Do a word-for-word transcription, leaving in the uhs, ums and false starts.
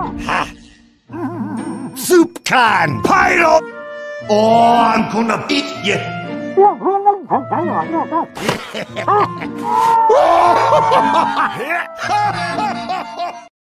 Soup can! Pyro! Oh, I'm gonna beat you!